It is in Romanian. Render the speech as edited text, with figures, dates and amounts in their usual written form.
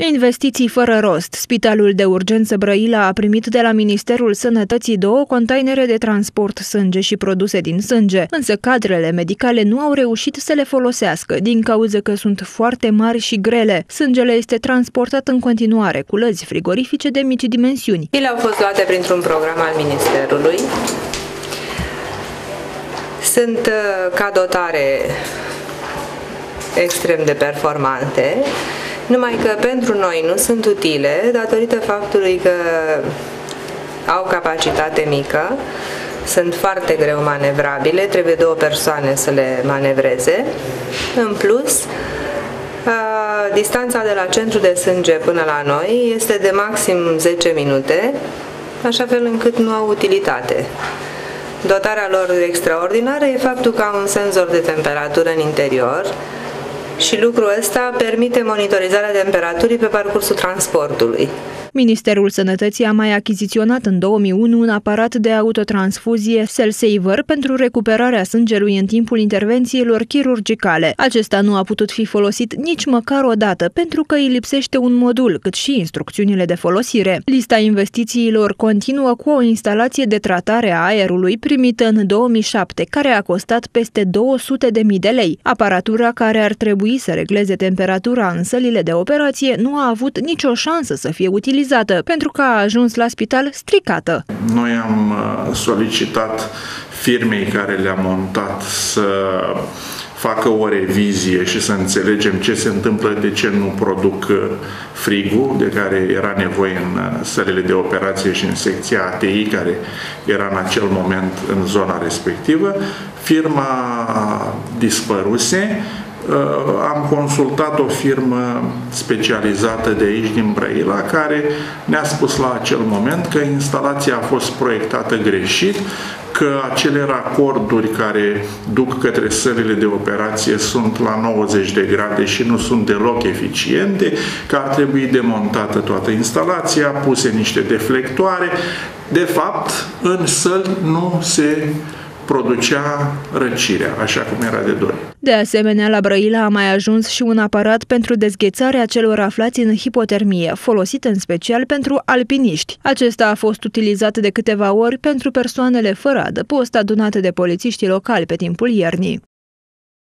Investiții fără rost. Spitalul de urgență Brăila a primit de la Ministerul Sănătății 2 containere de transport sânge și produse din sânge, însă cadrele medicale nu au reușit să le folosească, din cauza că sunt foarte mari și grele. Sângele este transportat în continuare cu lăzi frigorifice de mici dimensiuni. Ele au fost luate printr-un program al Ministerului. Sunt ca dotare extrem de performante, numai că pentru noi nu sunt utile datorită faptului că au capacitate mică, sunt foarte greu manevrabile, trebuie 2 persoane să le manevreze. În plus, distanța de la centru de sânge până la noi este de maxim 10 minute, așa fel încât nu au utilitate. Dotarea lor extraordinară e faptul că au un senzor de temperatură în interior și lucrul ăsta permite monitorizarea temperaturii pe parcursul transportului. Ministerul Sănătății a mai achiziționat în 2001 un aparat de autotransfuzie Cell Saver pentru recuperarea sângelui în timpul intervențiilor chirurgicale. Acesta nu a putut fi folosit nici măcar o dată pentru că îi lipsește un modul, cât și instrucțiunile de folosire. Lista investițiilor continuă cu o instalație de tratare a aerului primită în 2007, care a costat peste 200.000 de lei. Aparatura care ar trebui să regleze temperatura în sălile de operație nu a avut nicio șansă să fie utilizată pentru că a ajuns la spital stricată. Noi am solicitat firmei care le-a montat să facă o revizie și să înțelegem ce se întâmplă, de ce nu produc frigul de care era nevoie în sălile de operație și în secția ATI, care era în acel moment în zona respectivă. Firma dispăruse. Am consultat o firmă specializată de aici, din Brăila, care ne-a spus la acel moment că instalația a fost proiectată greșit, că acele racorduri care duc către sălile de operație sunt la 90 de grade și nu sunt deloc eficiente, că ar trebui demontată toată instalația, puse niște deflectoare. De fapt, în săli nu se producea răcirea, așa cum era de dori. De asemenea, la Brăila a mai ajuns și un aparat pentru dezghețarea celor aflați în hipotermie, folosit în special pentru alpiniști. Acesta a fost utilizat de câteva ori pentru persoanele fără adăpost adunate de polițiștii locali pe timpul iernii.